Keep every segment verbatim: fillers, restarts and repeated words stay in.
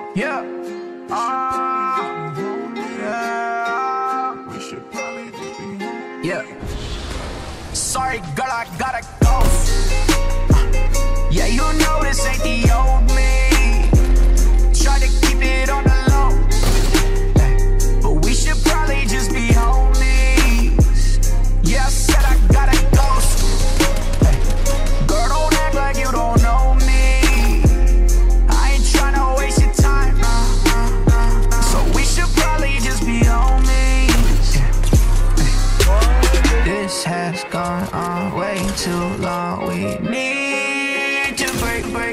Yeah. Uh, yeah. We should probably just be home. Yeah. Sorry, girl, I gotta go. Uh, yeah, you know this ain't the old me. Try to keep it on the low. Hey, but we should probably just be homies. Yeah, I said I gotta go. Hey, girl, don't act like you don't know me. I ain't tryna waste your time. Uh, uh, uh, so we should probably just be homies. Yeah. Hey. This has gone on way too long. We need to break, break.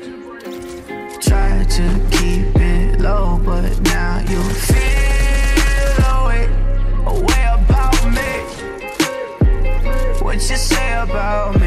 Try to keep it low, but now you feel away, away about me. What you say about me?